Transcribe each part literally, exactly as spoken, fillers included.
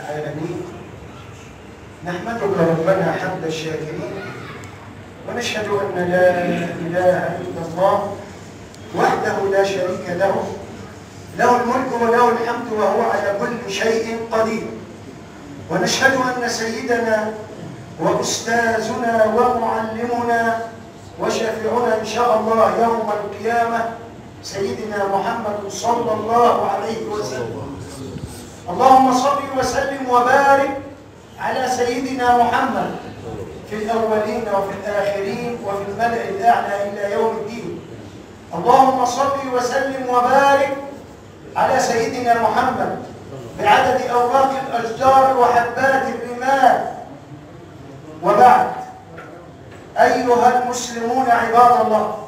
العالمين، نحمدك ربنا حمد الشاكرين، ونشهد أن لا إله إلا الله وحده لا شريك له، له الملك وله الحمد وهو على كل شيء قدير. ونشهد أن سيدنا وأستاذنا ومعلمنا وشافعنا إن شاء الله يوم القيامة سيدنا محمد صلى الله عليه وسلم. اللهم صل وسلم وبارك على سيدنا محمد في الأولين وفي الآخرين وفي الملأ الأعلى إلى يوم الدين. اللهم صل وسلم وبارك على سيدنا محمد بعدد أوراق الأشجار وحبات الرمال. وبعد، أيها المسلمون عباد الله،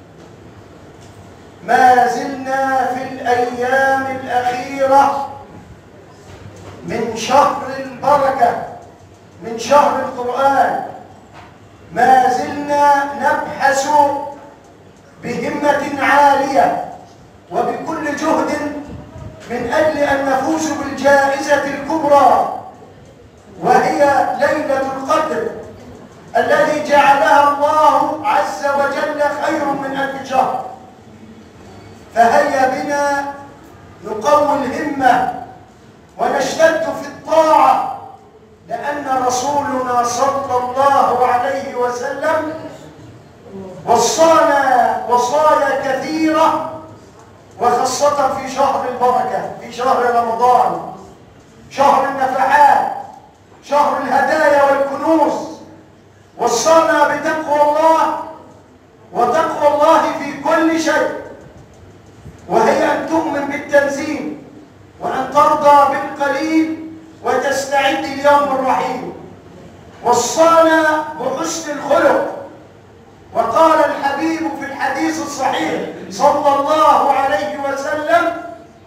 ما زلنا في الأيام الأخيرة من شهر البركة، من شهر القرآن. ما زلنا نبحث بهمة عالية وبكل جهد من أجل أن نفوز بالجائزة الكبرى، وهي ليلة القدر الذي جعلها الله عز وجل خير من ألف شهر. فهيا بنا نقوي الهمة ونشتد في الطاعة، لأن رسولنا صلى الله عليه وسلم وصانا وصايا كثيرة، وخاصة في شهر البركة، في شهر رمضان، شهر النفحات، شهر الهدايا والكنوز. وصانا بتقوى الله، وتقوى الله في كل شيء، وهي أن تؤمن بالتنزيل، وأن ترضى بالقليل وتستعد ليوم الرحيل. وصانا بحسن الخلق، وقال الحبيب في الحديث الصحيح صلى الله عليه وسلم: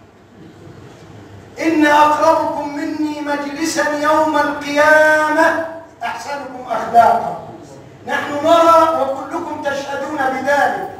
إن أقربكم مني مجلسا يوم القيامة أحسنكم أخلاقا. نحن نرى وكلكم تشهدون بذلك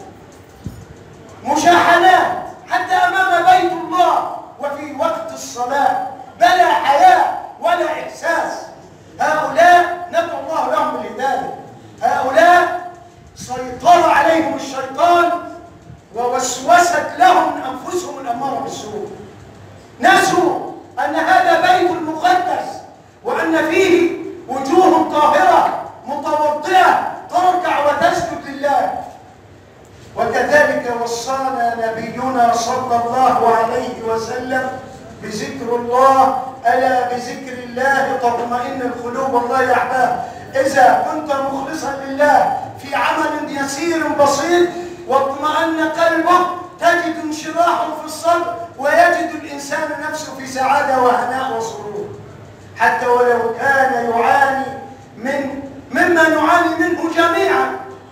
مشاحنات حتى أمام بيت الله وفي وقت الصلاة، بلا حياء ولا إحساس. هؤلاء ندعو الله لهم بالهداية. هؤلاء سيطر عليهم الشيطان ووسوست لهم أنفسهم الأمارة بالسوء. نسوا أن هذا بيت المقدس، وأن فيه وجوه طاهرة متوضئة تركع وتسجد لله. وكذلك وصانا نبينا صلى الله عليه وسلم بذكر الله: ألا بذكر الله تطمئن القلوب. الله يا أحباب، إذا كنت مخلصا لله في عمل يسير بسيط واطمأن قلبه، تجد انشراحا في الصدر، ويجد الإنسان نفسه في سعادة وهناء وسرور، حتى ولو كان يعاني من مما نعاني منه جميعا.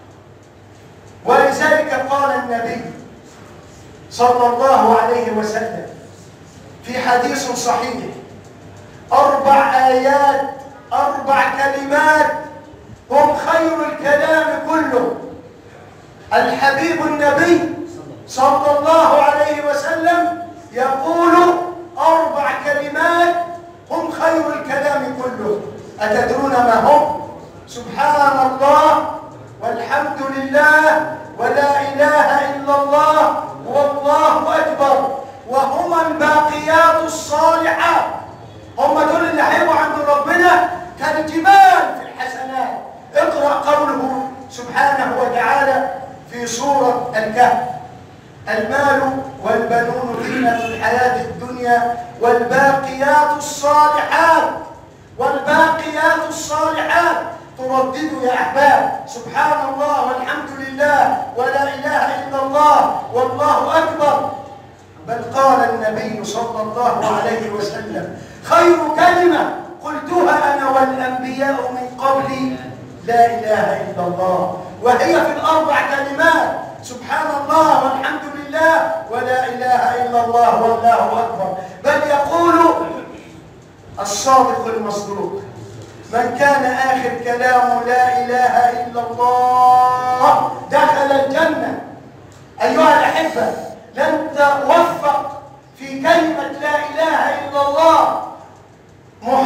ولذلك قال النبي صلى الله عليه وسلم في حديث صحيح: أربع آيات، أربع كلمات هم خير الكلام كله. الحبيب النبي صلى الله عليه وسلم يقول أربع كلمات هم خير الكلام كله. أتدرون ما هم؟ سبحان الله، والحمد لله، ولا إله إلا الله، والله أكبر، وهما الباقيات الصالحات. هم دول اللي هيبقوا عند ربنا كالجبال في الحسنات. اقرأ قوله سبحانه وتعالى في سورة الكهف: المال والبنون زينة الحياة الدنيا والباقيات الصالحات. والباقيات الصالحات تردد يا أحباب سبحان الله والحمد لله ولا إله إلا الله والله أكبر. بل قال النبي صلى الله عليه وسلم: خير كلمة قلتها أنا والأنبياء من قبلي لا إله إلا الله. وهي في الأربع كلمات: سبحان الله والحمد لله ولا إله إلا الله والله أكبر. بل يقول الصادق المصدوق: من كان آخر كلامه لا إله إلا الله دخل الجنة. أيها الأحبة، لن توفق في كلمة لا إله إلا الله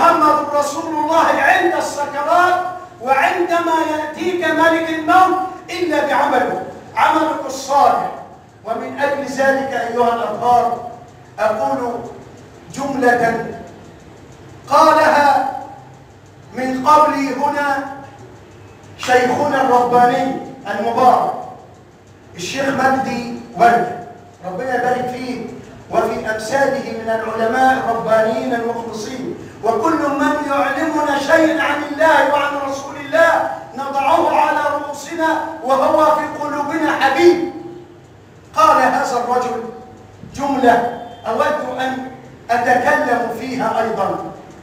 رسول الله عند السكرات وعندما يأتيك ملك الموت إلا بعمله، عملك الصالح. ومن أجل ذلك أيها الأطهار أقول جملة قالها من قبلي هنا شيخنا الرباني المبارك الشيخ مجدي ورد، ربنا يبارك فيه وفي أمثاله من العلماء الربانيين المخلصين، وكل من يعلمنا شيئا عن الله وعن رسول الله نضعه على رؤوسنا وهو في قلوبنا حبيب. قال هذا الرجل جملة أود أن أتكلم فيها أيضا.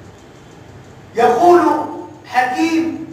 يقول حكيم: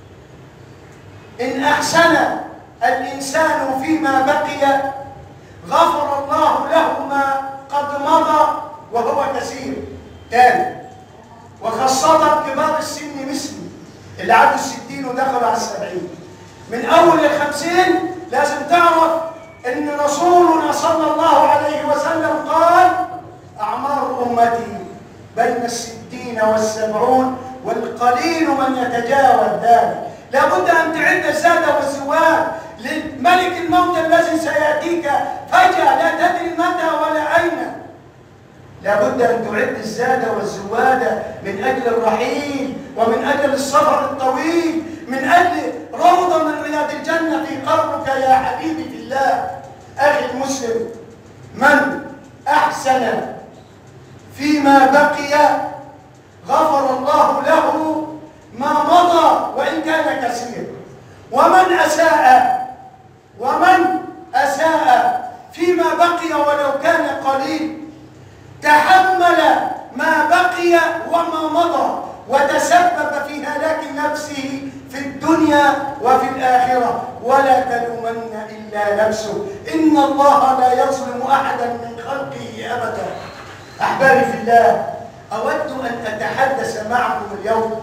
إن أحسن الإنسان فيما بقي غفر الله له ما قد مضى وهو كثير. تاني، وخاصة كبار السن مثلي اللي عدوا الستين ودخلوا على السبعين، من أول الخمسين لازم تعرف إن رسولنا صلى الله عليه وسلم قال: أعمار أمتي بين الستين والسبعون والقليل من يتجاوز ذلك. لابد أن تعد الزاد والزوال لملك الموت الذي سيأتيك فجأة لا تدري متى ولا أين. لابد أن تعد الزاد والزواد من أجل الرحيل ومن أجل السفر الطويل، من أجل روضة من رياض الجنة في قبرك يا حبيبي في الله. أخي المسلم، من أحسن فيما بقي غفر الله له ما مضى وإن كان كثير، ومن أساء ومن أساء فيما بقي ولو كان قليل تحمل ما بقي وما مضى وتسبب في هلاك نفسه في الدنيا وفي الآخرة، ولا تلومن إلا نفسه، إن الله لا يظلم أحدا من خلقه أبدا. أحبابي في الله، أود أن أتحدث معكم اليوم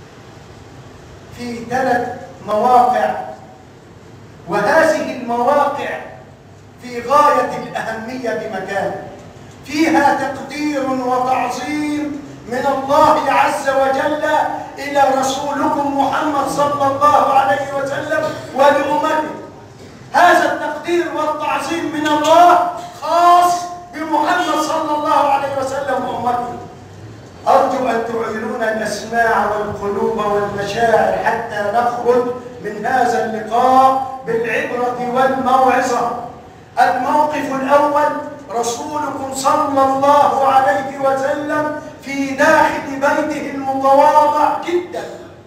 في ثلاث مواقع، وهذه المواقع في غاية الأهمية بمكان، فيها تقدير وتعظيم من الله عز وجل إلى رسولكم محمد صلى الله عليه وسلم ولأمته. هذا التقدير والتعظيم من الله خاص بمحمد صلى الله عليه وسلم وأمته. أرجو أن تعينون الأسماع والقلوب والمشاعر حتى نخرج من هذا اللقاء بالعبرة والموعظة. الموقف الأول: رسولكم صلى الله عليه وسلم في داخل بيته المتواضع جدا،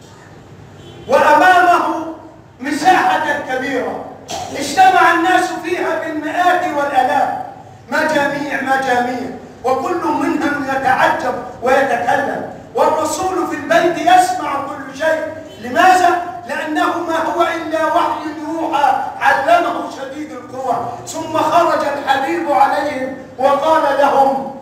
وأمامه مساحة كبيرة اجتمع الناس فيها بالمئات والآلاف، مجاميع مجاميع، وكل منهم يتعجب ويتكلم، والرسول في البيت يسمع كل شيء. لماذا؟ لأنه ما هو إلا وحي يوحى علمه شديد القوى. ثم خرج الحبيب عليهم وقال لهم: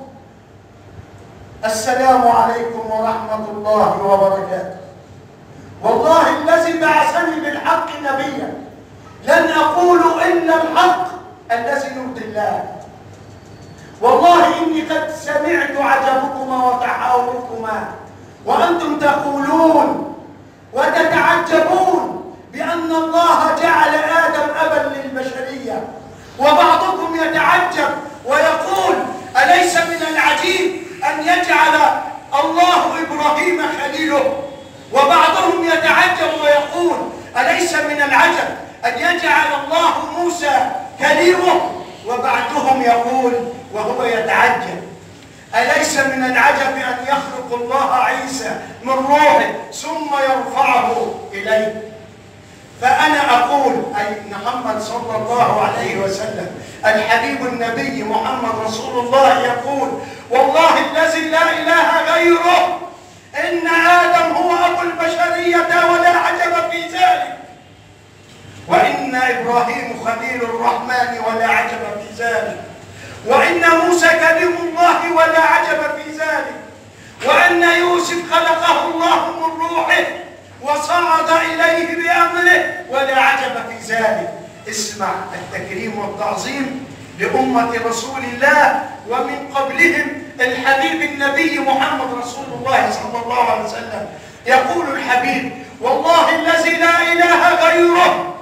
السلام عليكم ورحمة الله وبركاته. والله الذي بعثني بالحق نبيا لن أقول إلا الحق الذي يرضي الله. والله إني قد سمعت عجبكما وتحاوركما وأنتم تقولون وتتعجبون بأن الله جعل آدم أبا للبشرية، وبعضكم يتعجب ويقول: أليس من العجيب أن يجعل الله إبراهيم خليله؟ وبعضهم يتعجب ويقول: أليس من العجب أن يجعل الله موسى كليمه؟ وبعضهم يقول وهو يتعجب: أليس من العجب أن يخلق الله عيسى من روحه ثم يرفعه إليه؟ فأنا أقول، أي محمد صلى الله عليه وسلم الحبيب النبي محمد رسول الله يقول: والله الذي لا إله غيره إن آدم هو أبو البشرية ولا عجب في ذلك، وإن إبراهيم خليل الرحمن ولا عجب في ذلك، وإن موسى كلم الله ولا عجب في ذلك، وأن يوسف خلقه الله من روحه وصعد إليه بأمره ولا عجب في ذلك. اسمع التكريم والتعظيم لأمة رسول الله، ومن قبلهم الحبيب النبي محمد رسول الله صلى الله عليه وسلم. يقول الحبيب: والله الذي لا إله غيره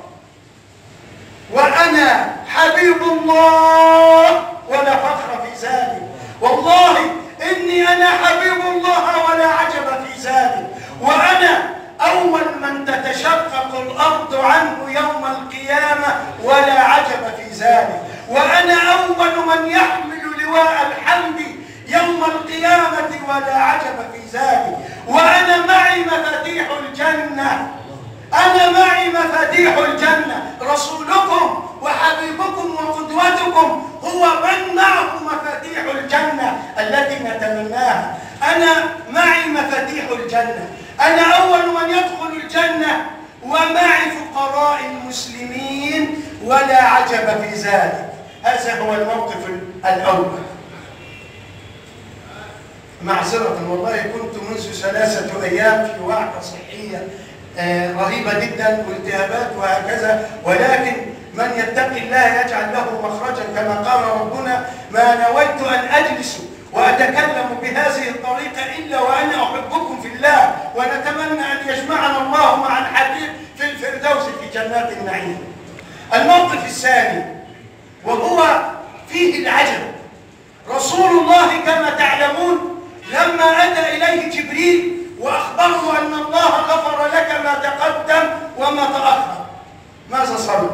وأنا حبيب الله ولا فخر في ذلك. والله إني أنا حبيب الله ولا عجب في ذلك، وأنا أول من تتشقق الأرض عنه يوم القيامة ولا عجب في ذلك، وأنا أول من يحمل لواء الحمد يوم القيامة ولا عجب في ذلك، وأنا معي مفاتيح الجنة، أنا معي مفاتيح الجنة. رسولكم وحبيبكم وقدوتكم هو من معه مفاتيح الجنة التي نتمناها. أنا معي مفاتيح الجنة، أنا أول من يدخل الجنة، ومعي فقراء المسلمين ولا عجب في ذلك. هذا هو الموقف الأول. معذرة والله كنت منذ ثلاثة أيام في وعكة صحية آه رهيبة جدا والتهابات وهكذا، ولكن من يتقي الله يجعل له مخرجا كما قال ربنا: ما نويت أن أجلس وأتكلم بهذه الطريقة إلا وأنا أحبكم في الله، ونتمنى أن يجمعنا الله مع الحبيب في الفردوس في جنات النعيم. الموقف الثاني وهو فيه العجب. رسول الله كما تعلمون لما أتى إليه جبريل وأخبره أن الله غفر لك ما تقدم وما تأخر، ماذا صلى؟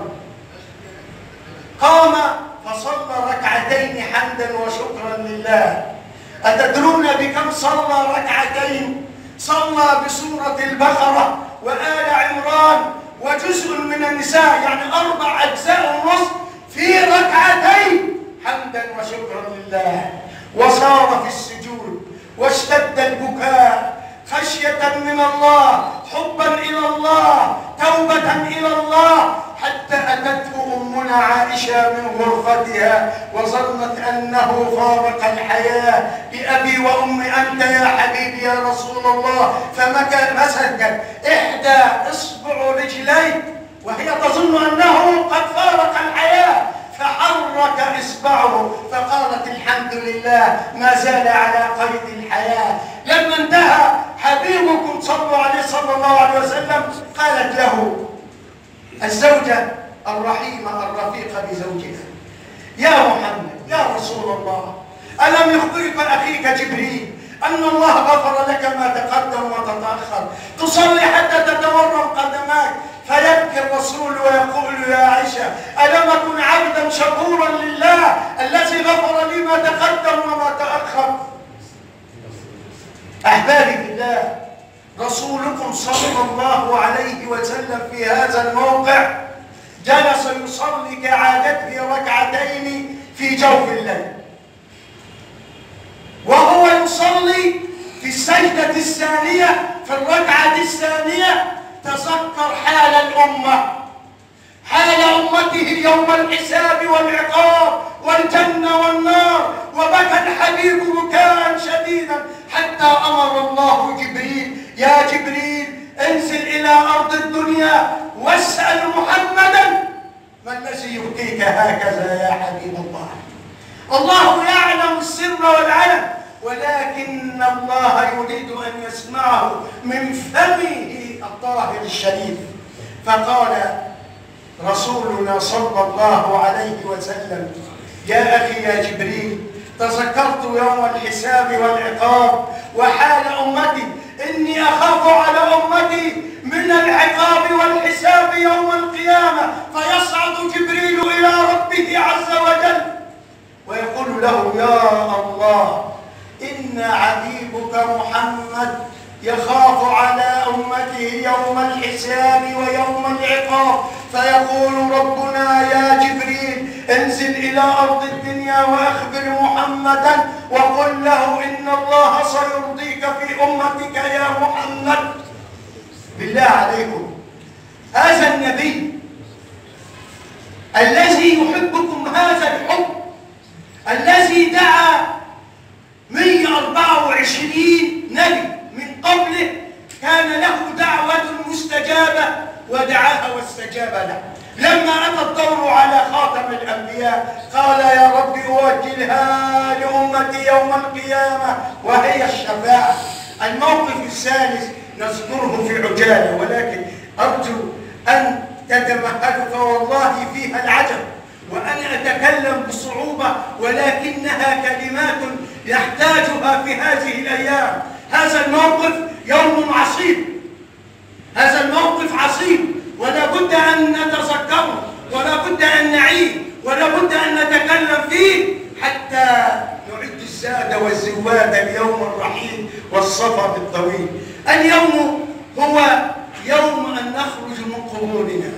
قام فصلى ركعتين حمدا وشكرا لله. أتدرون بكم صلى ركعتين؟ صلى بسورة البقرة وآل عمران وجزء من النساء، يعني أربع أجزاء ونصف في ركعتين حمدا وشكرا لله. وصار في السجود واشتد البكاء خشية من الله، حبا إلى الله، توبة إلى الله، حتى أتته أمنا عائشة من غرفتها وظنت أنه فارق الحياة. بأبي وأمي أنت يا حبيبي يا رسول الله. فمسكت إحدى إصبع رجليه وهي تظن أنه قد فارق الحياة، فحرك إصبعه فقالت: الحمد لله ما زال على قيد الحياة. لما انتهى حبيبكم صلى عليه صلى الله عليه وسلم قالت له الزوجة الرحيمة الرفيقة بزوجها: يا محمد يا رسول الله، ألم يخبرك أخيك جبريل أن الله غفر لك ما تقدم وتتأخر؟ تصلي حتى تتورم قدماك. فيبكي الرسول ويقول: يا عائشة، ألم أكن عبدا شكورا لله الذي غفر لي ما تقدم وما تأخر؟ أحبابي بالله، رسولكم صلى الله عليه وسلم في هذا الموقع جلس يصلي كعادته ركعتين في جوف الليل، وهو يصلي في السجدة الثانية في الركعة الثانية تذكر حال الأمة، حال أمته يوم الحساب والعقاب والجنة والنار، وبكى الحبيب بكاء شديدا حتى أمر الله جبريل: يا جبريل انزل إلى أرض الدنيا واسأل محمدا ما الذي يبكيك هكذا يا حبيب الله. الله يعلم السر والعلن، ولكن الله يريد أن يسمعه من فمه الطاهر الشريف. فقال رسولنا صلى الله عليه وسلم: يا أخي يا جبريل، تذكرت يوم الحساب والعقاب وحال أمتي، إني أخاف على أمتي من العقاب والحساب يوم القيامة. فيصعد جبريل إلى ربه عز وجل ويقول له: يا الله، إن عبيبك محمد يخاف على أمته يوم الحساب ويوم العقاب. فيقول ربنا: يا جبريل انزل إلى أرض الدنيا وأخبر محمدا وقل له إن الله سيرضيك في أمتك يا محمد. بالله عليكم، هذا النبي الذي يحبكم هذا الحب، الذي دعا مئة وأربعة وعشرين نبي من قبله، كان له دعوة مستجابة ودعاها واستجاب له. لما أتى الدور على خاتم الأنبياء قال يا رب أوجلها لأمتي يوم القيامة وهي الشفاعة. الموقف الثالث نذكره في عجالة، ولكن أرجو أن تتمهلوا فوالله فيها العجب، وأنا أتكلم بصعوبة ولكنها كلمات يحتاجها في هذه الأيام. هذا الموقف يوم عصيب، هذا الموقف عصيب، ولا بد أن نتذكره، ولا بد أن نعيه، ولا بد أن نتكلم فيه حتى نعد الزاد والزواد اليوم الرحيل والسفر الطويل. اليوم هو يوم أن نخرج من قبورنا.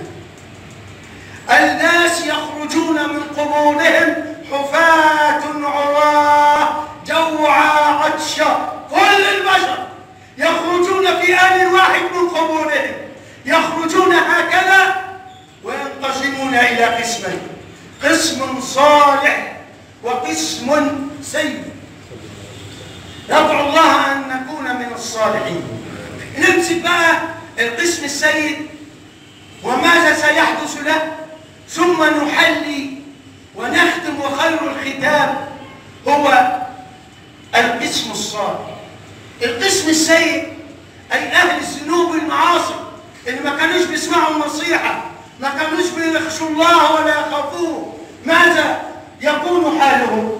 الناس يخرجون من قبورهم حفاة عراة جوعى عطشى، كل البشر يخرجون في آن واحد من قبورهم، يخرجون هكذا وينقسمون إلى قسمين: قسم صالح وقسم سيء. ندعو الله أن نكون من الصالحين. نمسك بقى القسم السيء وماذا سيحدث له، ثم نحلي ونختم، وخير الختام هو القسم الصالح. القسم السيء أي أهل الذنوب والمعاصي اللي ما كانوش بيسمعوا النصيحة، ما كانوش بيخشوا الله ولا يخافوه. ماذا يكون حالهم؟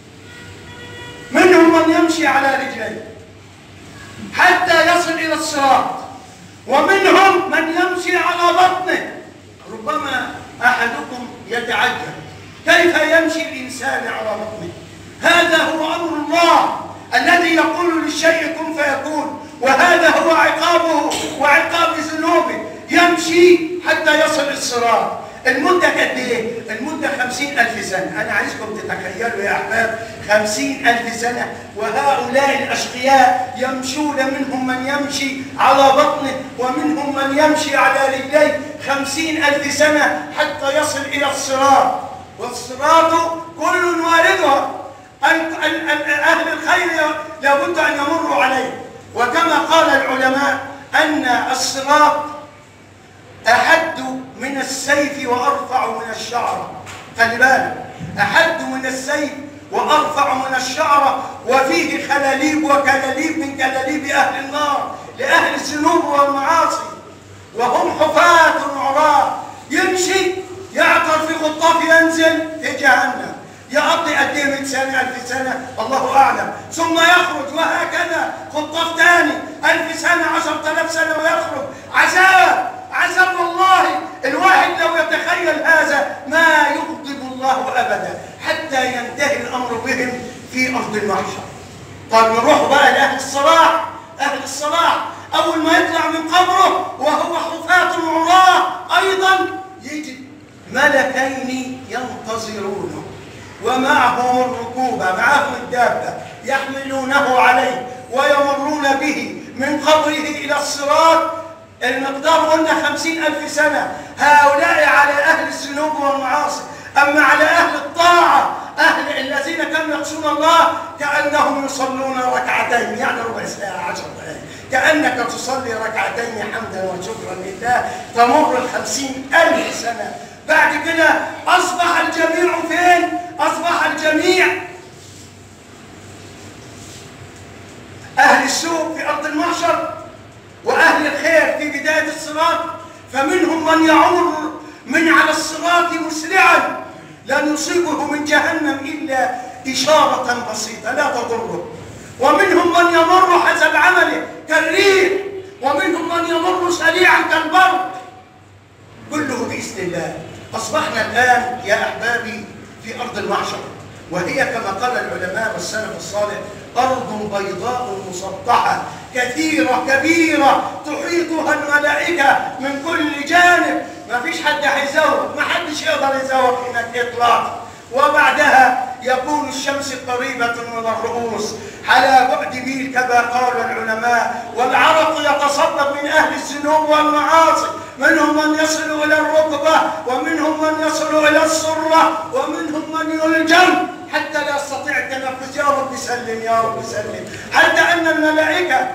منهم من يمشي على رجليه حتى يصل إلى الصراط، ومنهم من يمشي على بطنه. ربما أحدكم يتعجب كيف يمشي الإنسان على بطنه؟ هذا هو أمر الله الذي يقول للشيء كن فيكون، وهذا هو عقابه وعقاب ذنوبه. يمشي حتى يصل الصراط. المدة قد إيه؟ المدة خمسين ألف سنة. أنا عايزكم تتخيلوا يا أحباب خمسين ألف سنة، وهؤلاء الأشقياء يمشون، منهم من يمشي على بطنه ومنهم من يمشي على رجليه خمسين ألف سنة حتى يصل إلى الصراط. والصراط كل واردها، أهل الخير لابد أن يمروا عليه. وكما قال العلماء أن الصراط أحد من السيف وأرفع من الشعرة. خلي بالك، أحد من السيف وأرفع من الشعرة، وفيه خلاليب وكلاليب من كلاليب أهل النار لأهل الذنوب والمعاصي، وهم حفاة عراة. يمشي يعثر في خطاف ينزل في جهنم، يقضي قد ايه مئة سنة ألف سنة الله أعلم، ثم يخرج، وهكذا خطاف ثاني ألف سنة عشرة آلاف سنة ويخرج. عذاب عذاب والله. الواحد لو يتخيل هذا ما يغضب الله أبدا حتى ينتهي الأمر بهم في أرض المحشر. طب نروح بقى لأهل الصلاح. أهل الصلاح أول ما يطلع من قبره وهو حفاة عراة أيضا يجد ملكين ينتظرونه، ومعهم الركوبة، معهم الدابة يحملونه عليه ويمرون به من قبره إلى الصراط. المقدار قلنا خمسين ألف سنة. هؤلاء على أهل الذنوب والمعاصي. أما على أهل الطاعة، أهل الذين كانوا يخشون الله كأنهم يصلون ركعتين، يعني ربع ساعة عشر دقائق، كأنك تصلي ركعتين حمدا وشكرا لله. تمر الخمسين ألف سنة. بعد كده أصبح الجميع فين؟ أصبح الجميع أهل السوء في أرض المحشر وأهل الخير في بداية الصراط. فمنهم من يعور من على الصراط مسرعا لا يصيبه من جهنم إلا إشارة بسيطة لا تضره، ومنهم من يمر حسب عمله كالريح، ومنهم من يمر سريعا كالبرق، كله بإذن الله. أصبحنا الآن يا أحبابي في أرض المحشر، وهي كما قال العلماء والسلف الصالح أرض بيضاء مسطحة كثيرة كبيرة تحيطها الملائكة من كل جانب. ما فيش حد هيزوق، ما حدش يقدر يزوق هناك إطلاقا. وبعدها يكون الشمس قريبة من الرؤوس على بعد ميل كما قال العلماء، والعرق يتصبب من أهل الذنوب والمعاصي، منهم من يصل إلى الركبة، ومنهم من يصل إلى السرة، ومنهم من يلجم حتى لا يستطيع التنفس. يا رب سلم يا رب سلم. حتى أن الملائكة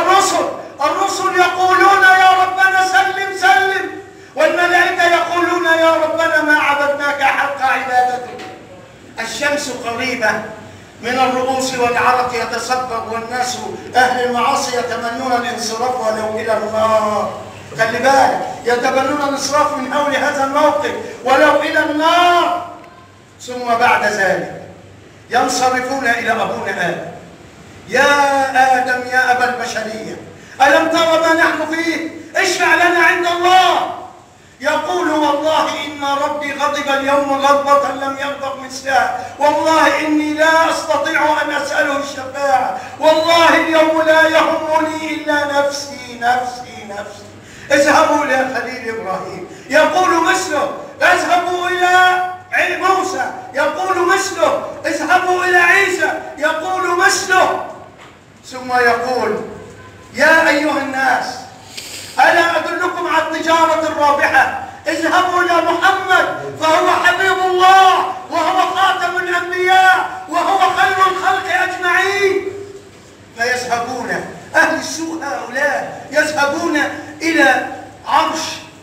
والرسل الرسل يقولون يا ربنا سلم سلم، والملائكة يقولون يا ربنا ما عبدناك حق عبادتك. الشمس قريبة من الرؤوس والعرق يتصبغ، والناس أهل المعاصي يتمنون الانصراف ولو إلى النار. خلي بالك، يتمنون الانصراف من حول هذا الموقف ولو إلى النار. ثم بعد ذلك ينصرفون إلى أبونا آدم. يا آدم يا أبا البشرية، ألم ترى ما نحن فيه؟ اشفع لنا عند الله. يقول والله إن ربي غضب اليوم غضبة لم يغضب مثلها، والله إني لا أستطيع أن أسأله الشفاعة، والله اليوم لا يهمني إلا نفسي نفسي نفسي. اذهبوا إلى خليل إبراهيم يقول مثله، اذهبوا إلى موسى يقول مثله، اذهبوا إلى عيسى يقول مثله. ثم يقول يا أيها الناس ألا أدلكم على التجارة الرابحة؟ اذهبوا إلى محمد فهو حبيب الله وهو خاتم الأنبياء وهو خير الخلق أجمعين. فيذهبون أهل السوء هؤلاء يذهبون إلى عرش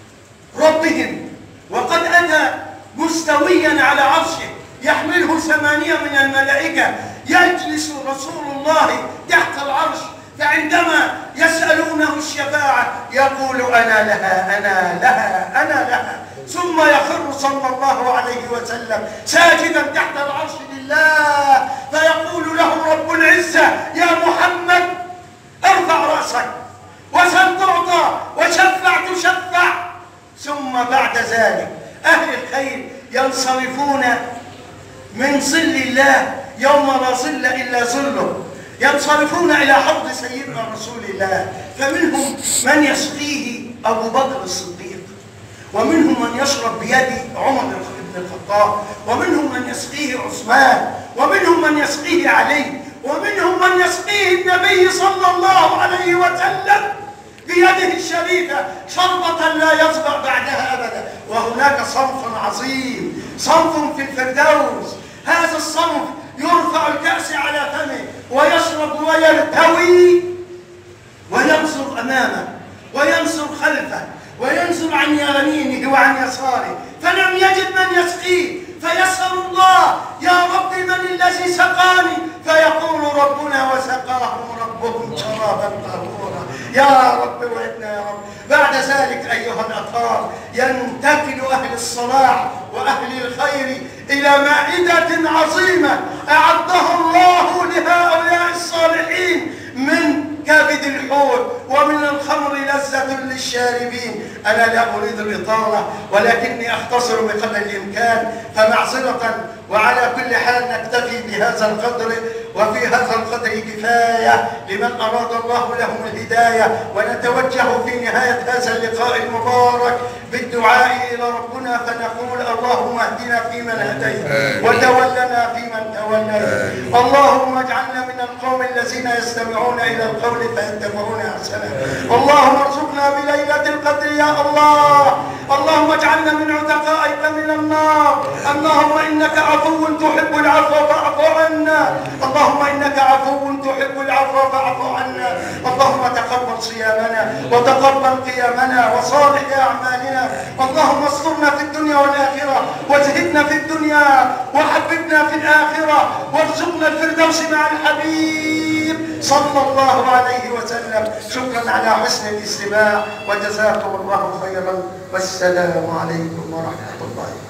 ربهم، وقد أتى مستويا على عرشه يحمله ثمانية من الملائكة. يجلس رسول الله تحت العرش، فعندما يسألونه الشفاعة يقول أنا لها أنا لها أنا لها، ثم يخر صلى الله عليه وسلم ساجدا تحت العرش لله، فيقول له رب العزة يا محمد ارفع رأسك وسل تعطى وشفع تشفع. ثم بعد ذلك أهل الخير ينصرفون من ظل الله يوم لا ظل إلا ظله، ينصرفون إلى حوض سيدنا رسول الله، فمنهم من يسقيه أبو بكر الصديق، ومنهم من يشرب بيد عمر بن الخطاب، ومنهم من يسقيه عثمان، ومنهم من يسقيه علي، ومنهم من يسقيه النبي صلى الله عليه وسلم بيده الشريفة شربة لا يصبع بعدها أبدا. وهناك صنف عظيم، صنف في الفردوس، هذا الصنف يرفع الكأس على فمه ويشرب ويرتوي وينظر أمامه وينظر خلفه وينظر عن يمينه وعن يساره، فلم يجد من يسقيه، فيسأل الله يا رب من الذي سقاني؟ فيقول ربنا وسقاهم ربهم شرابا طهورا. يا رب وإنا يا رب. بعد ذلك أيها الأطهار ينتقل أهل الصلاح وأهل الخير إلى مائدة عظيمة أعدها الله لهؤلاء الصالحين من كبد الحوت ومن الخمر لذة للشاربين. أنا لا أريد الإطالة ولكني أختصر بقدر الإمكان، فمعذرة. وعلى كل حال نكتفي بهذا القدر، وفي هذا القدر كفاية لمن أراد الله لهم الهداية. ونتوجه في نهاية هذا اللقاء المبارك بالدعاء إلى ربنا، فنقول اللهم اهدنا فيمن هديت وتولنا فيمن توليت. اللهم اجعلنا من القوم الذين يستمعون إلى القول فيتبعون أحسنه. اللهم ارزقنا بليلة القدر يا الله. اللهم اجعلنا من عتقائك من النار. اللهم إنك عفو تحب العفو فاعف عنا. اللهم إنك عفو تحب العفو فاعف عنا. اللهم تقبل صيامنا وتقبل قيامنا وصالح أعمالنا. اللهم استرنا في الدنيا والآخرة، وزهدنا في الدنيا وحببنا في الآخرة، وارزقنا الفردوس مع الحبيب صلى الله عليه وسلم. شكرا على حسن الاستماع، وجزاكم الله خيرا، والسلام عليكم ورحمة الله.